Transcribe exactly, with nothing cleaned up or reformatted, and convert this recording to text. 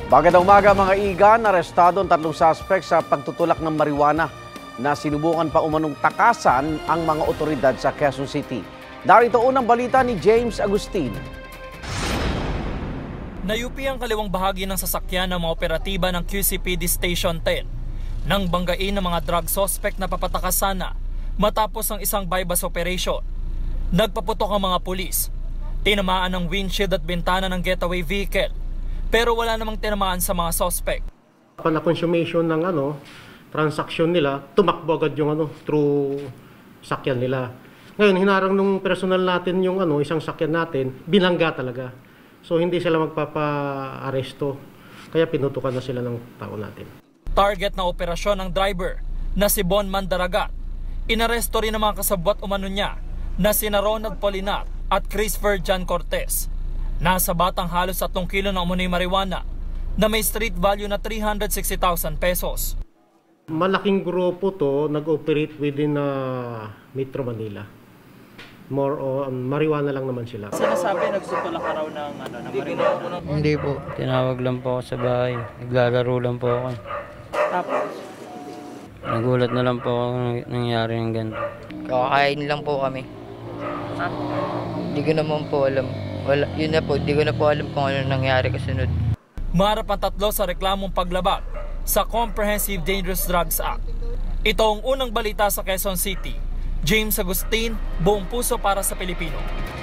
Bagong umaga mga igan, arestado ang tatlong suspect sa pagtutulak ng marijuana na sinubukan pa umanong takasan ang mga otoridad sa Quezon City. Darito unang balita ni James Agustin. Nayupi ang kaliwang bahagi ng sasakyan ng mga operatiba ng Q C P D Station ten nang banggain ng mga drug suspect na papatakasan na matapos ang isang bypass operation. Nagpaputok ang mga pulis. Tinamaan ng windshield at bintana ng getaway vehicle. Pero wala namang tinamaan sa mga suspect. Upon consummation ng ano, transaction nila, tumakbo agad yung ano, through sakyan nila. Ngayon, hinarang nung personal natin yung ano, isang sakyan natin, binangga talaga. So hindi sila magpapa-aresto. Kaya pinutukan na sila ng tao natin. Target na operasyon ng driver na si Bon Mandaragat. Inaresto rin ang mga kasabwat umano niya na sina Ronald Polinar at Chris Verjan Cortez. Nasa batang halos tatlong kilo ng umunoy marijuana na may street value na three hundred sixty thousand pesos. Malaking grupo to, nag-operate within uh, Metro Manila. More on marijuana lang naman sila. Sinasabi nagtutulak ka raw ng, ano, ng marijuana? Hindi po. Tinawag lang po ako sa bahay. Naglalaro lang po ako. Tapos? Nagulat na lang po ako nangyari ng ganito. Kakain lang po kami. Ha? Hindi ko naman po alam. Wala, yun na po, hindi ko na po alam kung ano nangyari kasunod. Maharap ang tatlo sa reklamong paglabag sa Comprehensive Dangerous Drugs Act. Ito ang unang balita sa Quezon City. James Agustin, Buong Puso para sa Pilipino.